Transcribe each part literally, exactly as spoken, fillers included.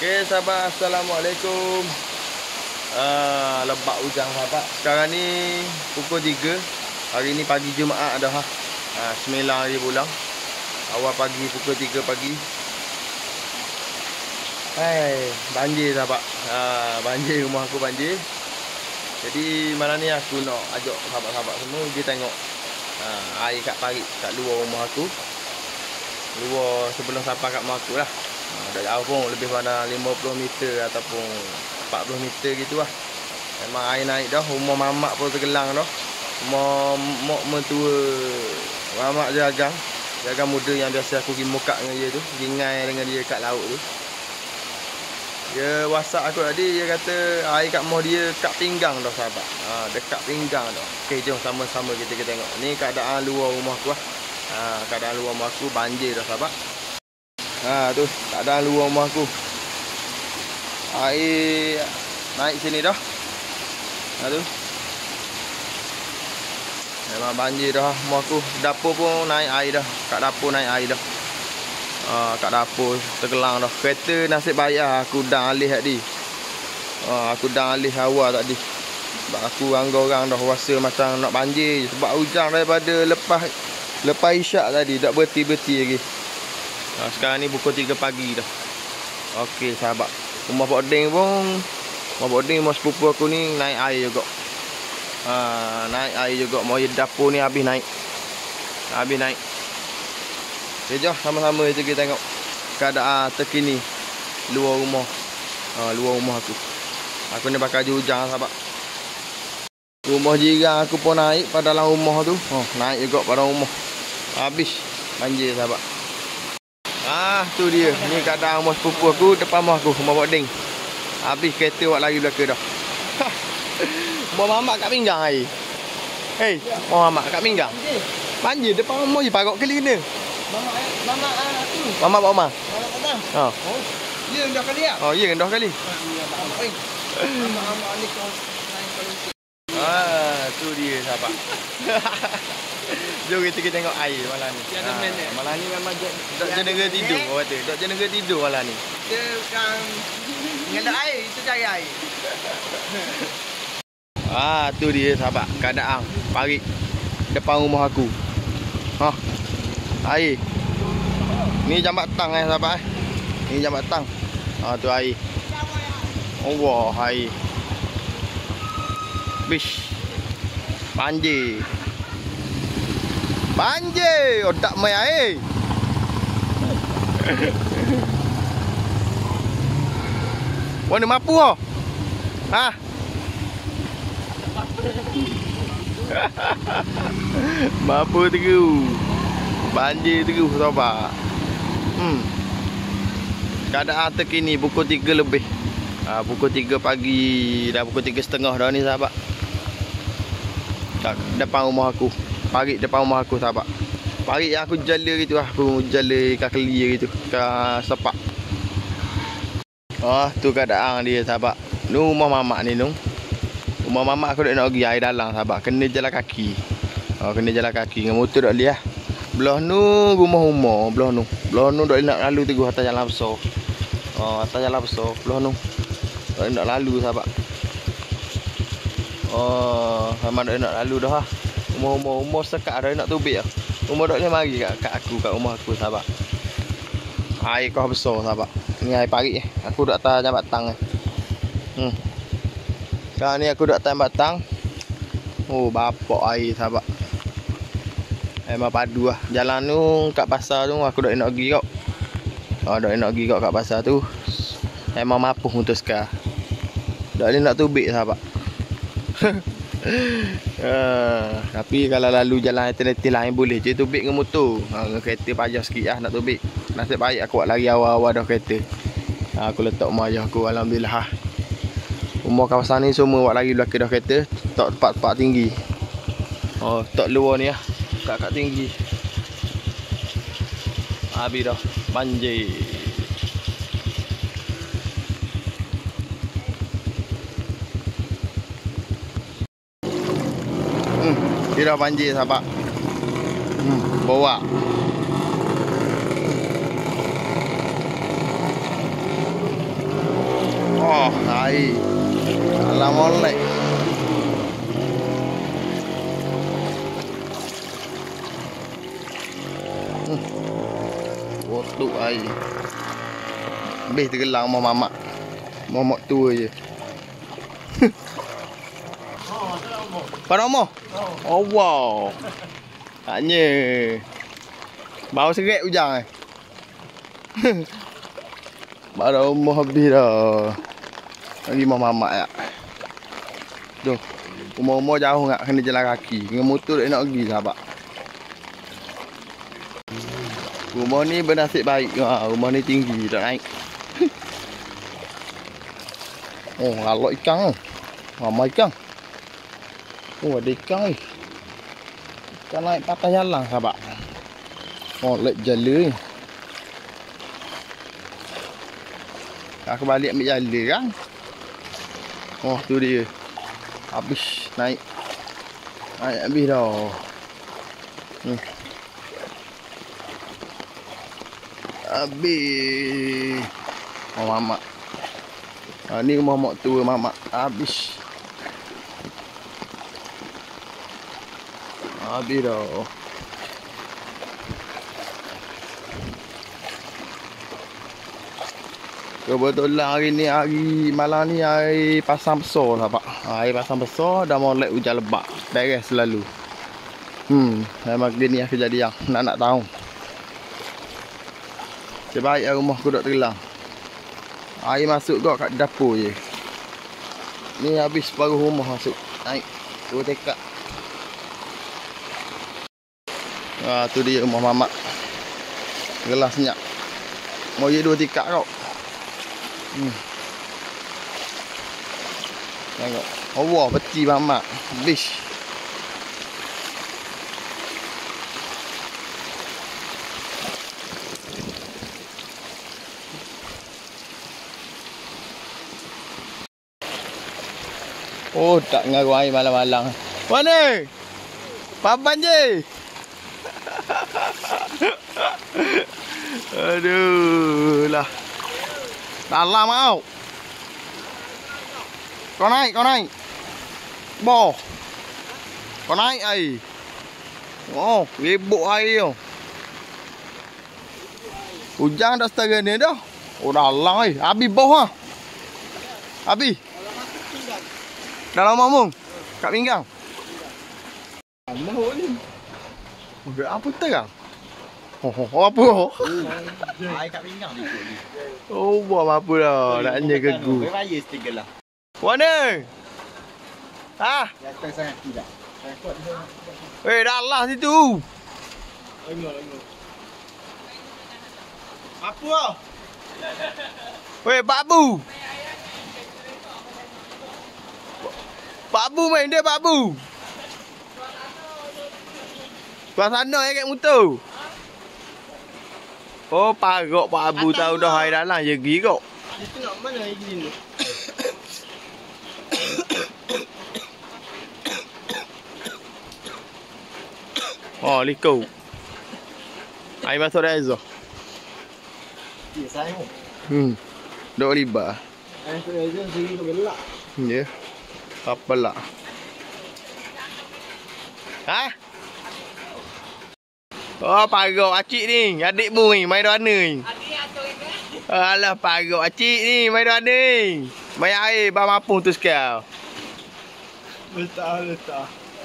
Okey sahabat, Assalamualaikum. uh, Lebat hujan sahabat. Sekarang ni pukul tiga. Hari ni pagi Jumaat dah ha. uh, sembilan hari bulan. Awal pagi pukul tiga pagi. Hai, banjir sahabat. uh, Banjir, rumah aku banjir. Jadi malam ni aku nak ajak sahabat-sahabat semua pergi tengok uh, air kat parit kat luar rumah aku. Luar sebelum sampai kat rumah aku lah. Dah jauh pun, lebih pada lima puluh meter ataupun empat puluh meter gitu lah. Memang air naik dah. Rumah mamak pun tergelang dah. Rumah mak mentua mamak jagang. Jagang muda yang biasa aku pergi mukak dengan dia tu, pergi ngai dengan dia kat laut tu. Dia WhatsApp aku tadi, dia kata air kat rumah dia kat pinggang dah sahabat. Ha, dekat pinggang dah. Okey, jom sama-sama kita, kita tengok. Ni keadaan luar rumah aku lah. Ha, keadaan luar rumah aku banjir dah sahabat. Ha tu keadaan luar rumah aku. Air naik sini dah. Ha tu. Memang banjir dah rumah aku. Dapur pun naik air dah. Kat dapur naik air dah. Ha, kat dapur tergelang dah. Kereta nasib baik lah aku dah alih tadi. Ha, aku dah alih awal tadi. Sebab aku anggar orang dah rasa macam nak banjir. Sebab hujan daripada lepas lepas isyak tadi tak berhenti-berhenti lagi. Ha, sekarang ni pukul tiga pagi dah. Okey sahabat, rumah Pak Ding pun, rumah Pak Ding, rumah sepupu aku ni naik air juga. Ha, naik air juga. Mau dapur ni habis naik. Habis naik. Okay, jom sama-sama kita pergi tengok keadaan terkini luar rumah. Ha, luar rumah aku. Aku ni bakal hujan sahabat. Rumah jiran aku pun naik pada dalam rumah tu. Oh, naik juga pada rumah. Habis banjir sahabat. Ah, tu dia. Ni keadaan rumah sepupu aku depan rumah aku, rumah Pak Ding. Habis kereta buat lari belakang dah. Rumah mamak kat pinggang air. Hei, rumah mamak kat pinggang. Banjir depan rumah je, parok kali kena. Mamak mamak tu. Mamak Pak Omar. Mamak petang. Ha. Oh, ya dah kali ah. Oh, ya rendah kali. Mamak ni kau naik kalau. Ah, tu dia sahabat. Jom kita pergi tengok air malam ni. Tiada main eh. Malam ni memang dok jenera tidur orang kata. Dok jenera tidur malam ni. Dia bukan ngelak air, itu cari air. Ah, tu dia sahabat, keadaan parit depan rumah aku. Ha. Air. Ni jam petang eh sahabat eh. Ni jam petang. Ah, tu air. Oh, wah, air. Bish. Banjir. Banjir, otak main air. Mana mampu oh? Ha? Mampu terus. Banjir terus sahabat. Hmm. Keadaan terkini pukul tiga lebih. Ha, pukul tiga pagi, dah pukul tiga setengah dah ni sahabat. Kat depan rumah aku. Parit depan rumah aku sahabat. Parit yang aku jala gitu lah. Aku jala kat keli gitu. Kat sepak. Oh, tu keadaan dia sahabat. Ni rumah mamak ni tu. Rumah mamak aku nak pergi air dalam sahabat. Kena jalan kaki. Oh, kena jalan kaki. Dengan motor tak boleh lah. Belah nu rumah-rumah. Belah nu. Belah nu tak boleh nak lalu teguh atas jalan besar. Oh, atas jalan besar. Belah nu. Tak boleh nak lalu sahabat. Oh, memang tak boleh nak lalu dah lah. Rumah-rumah umur sekat dah nak tubik lah. Rumah tak boleh mari kat, kat aku, kat rumah aku sahabat. Air kau besar sahabat. Ni air parit eh. Aku duduk atas jam batang eh. Hmm. Sekarang ni aku duduk atas batang. Oh, bapak air sahabat. Memang padu lah. Jalan tu kat pasar tu aku duduk nak pergi kau. Oh, duduk nak pergi kau kat pasar tu. Memang mapuh untuk sekarang. Tak boleh nak tubik sahabat. Uh, tapi kalau lalu jalan alternatif lain boleh je tubik dengan motor. Ha, dengan kereta payah sikit lah nak tubik. Nasib baik aku buat lari awal-awal dah kereta. Ha, aku letak rumah ayah aku, alhamdulillah. Rumah kawasan ni semua buat lari belakang dah kereta. Tak tempat-tempat tinggi. Oh, tak luar ni lah. Kat-kat tinggi. Habis dah. Banjir. Hmm, dia dah banjir sahabat. Hmm, bawa. air. Alam molek. Hmm. Botuk air. Habis tergelang mau mamak. Mamak tua je. Pada Omoh? Oh wow. Taknya. Bau seret ujang eh. Pada Omoh habis dah. Lagi mau mamak ya. Jom. Umur-umur jauh nak kena jalan kaki. Dengan motor tak nak pergi sahabat. Rumah ni bernasib baik. Ha, rumah ni tinggi tak naik. Oh, lalok ikan tu. Ramai ikan. Oh, ada ikan ni. Ikan naik patah jalan sahabat. Oh, lek jala ni. Aku balik ambil jala kan. Oh, tu dia. Habis naik. Naik habis dah. Hmm. Habis. Oh, mamak. Ha, ni rumah mak tua mamak. Habis. Habis dah. Kebetulan hari ni, hari malam ni air pasang besar sahabat. Air pasang besar dah molek hujan lebat. Beres selalu. Hmm, memang gini lah kejadian. Nak nak tahu. Sebaik rumah aku duduk tergelang. Air masuk kau kat dapur je. Ni habis paruh rumah masuk. Naik. Dua tekak. Ah, tu dia rumah mamak. Gelas senyap. Mau je dua tikak kau. Hmm. Tengok. Allah, peti mamak. Habis. Oh, tak ngaruh air malam-malam. Mana? Papan je. Aduh lah. Dalam kau. Kau naik, kau naik. Boh. Kau naik air. Oh, rebuk air tu. Hujan dah setengah ni dah. Oh, dalam air. Habis boh lah. Habis. Dalam mamung. Kat pinggang. Mau ni. Apa terang? Oh, oh, oh apa? Air kat pinggang ni. Oh, buat apa dah? Nak jaga gu. Raya setinggal lah. Mana? Ha? Jatuh sangat tidak. Eh, dalam situ. Apa? Weh, Pak Bu. Pak Bu main dia, Pak Bu. Keluar sana ya kat motor. Oh, parok Pak Abu tahu dah air dalam je pergi kok. Itu nak mana air gini? Oh, liko. Air masuk dah Azah. Ya, saya pun. Hmm. Dok libat. Air masuk dah Azah, sini kau gelak. Ya. Apa lah. Ha? Oh, parok acik ni. Adikmu ni, main mana ni? Adik atuk ini. Alah, parok acik ni, main mana ni? Main air, bang mampung tu sekarang. Letak, letak.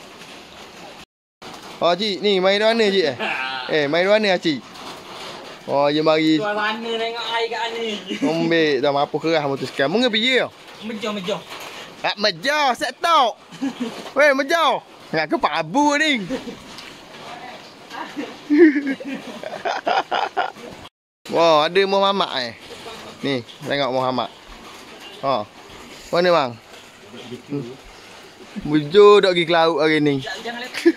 Oh, cik, ni main mana cik eh? Eh, main mana cik? Oh, dia mari. Tuan mana tengok air kat ni. Ombek dah mampu kerah motor sekarang. Mengapa pergi? Mejong, mejong. Tak mejau, set tok. Weh, mejau. Nak ke Pak Abu ni. Wah, ada Muhammad eh. Ni, tengok Muhammad. Ha. Mana bang? Hmm. Mujur dak pergi ke laut hari ni. Jangan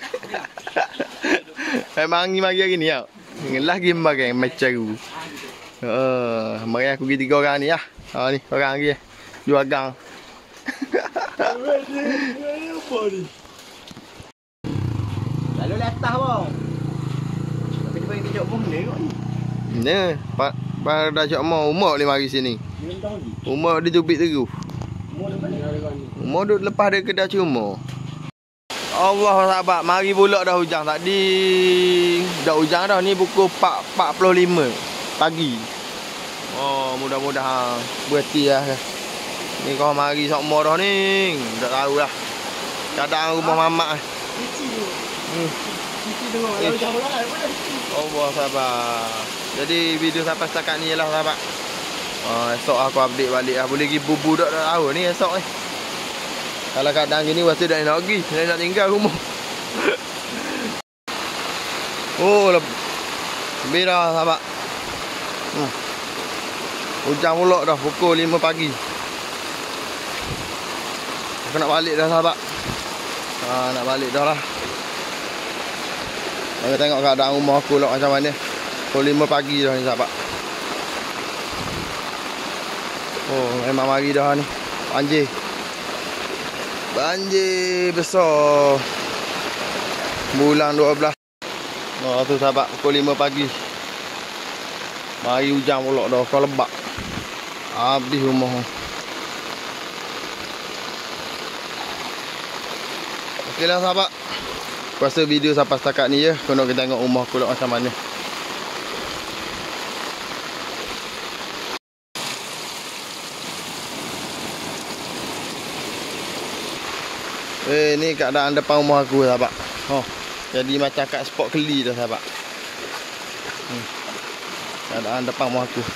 lepas. Memang ni mari hari ni tau. Lagi mari macam tu. Ha, mari aku pergi tiga orang ni lah. Ha ni, orang lagi. Dua gang. Apa ni? Lalu latah bang. Tapi dia bagi kejap pun ni kok ni. Ni, pak pada cak mau umur ni mari sini. Minta lagi. Umur dia tubik terus. Modut lepas dia kedai cuma. Allah sahabat, mari pula dah hujan tadi. Dah hujan dah, ni pukul empat empat puluh lima pagi. Oh, mudah-mudahan berhenti lah. Ni kau mari sokmo dah ni. Tak tahu lah. Kadang rumah mamak. Hmm. Allah sahabat. Jadi video sampai setakat ni lah sahabat. Oh, esok aku update balik lah. Boleh pergi bubu dah dah tahu ni esok ni. Kalau kadang gini waktu dah nak pergi, dah nak tinggal rumah. Oh, lebih dah sahabat. Hmm. Hujan pula dah pukul lima pagi. Aku nak balik dah sahabat. Ha, nak balik dah lah. Kita tengok keadaan rumah aku lah macam mana. Pukul lima pagi dah ni sahabat. Oh, memang mari dah ni. Banjir. Banjir besar. Bulan dua belas. Oh, tu sahabat, pukul lima pagi. Mari hujan pula dah, kau lebak. Habis rumah. Okeylah sahabat. Aku rasa video sampai setakat ni je. Kau nak kita tengok rumah aku macam mana. Eh, ni keadaan depan rumah aku sahabat. Oh, jadi macam kat spot keli dah sahabat. Hmm. Keadaan depan rumah aku.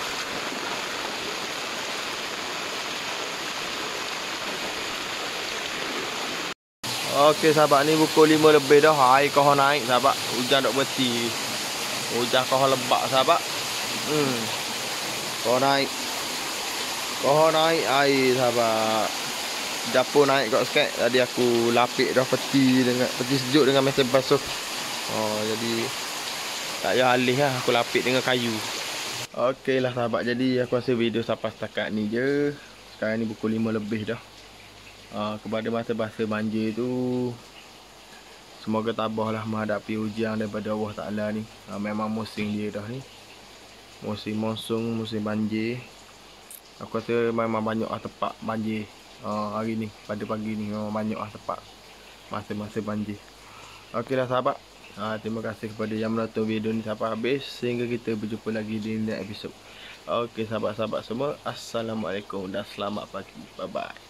Okey sahabat, ni pukul lima lebih dah. Air kau naik sahabat. Hujan tak berhenti. Hujan kau lebak sahabat. Hmm. Kau naik. Kau naik air sahabat. Dapur naik kat sikit. Tadi aku lapik dah peti dengan peti sejuk dengan mesin basuh. Oh, jadi tak payah alih lah. Aku lapik dengan kayu. Okey lah sahabat. Jadi aku rasa video sampai setakat ni je. Sekarang ni pukul lima lebih dah. Uh, kepada masa-masa banjir tu, semoga tabahlah menghadapi ujian daripada Allah Ta'ala ni. Uh, memang musim dia dah ni. Musim monsun, musim banjir. Aku rasa memang banyak lah tempat banjir. Uh, hari ni, pada pagi ni memang banyak lah tempat masa-masa banjir. Okey lah sahabat. Uh, terima kasih kepada yang menonton video ni sampai habis. Sehingga kita berjumpa lagi di next episode. Okey sahabat-sahabat semua, Assalamualaikum dan selamat pagi. Bye bye.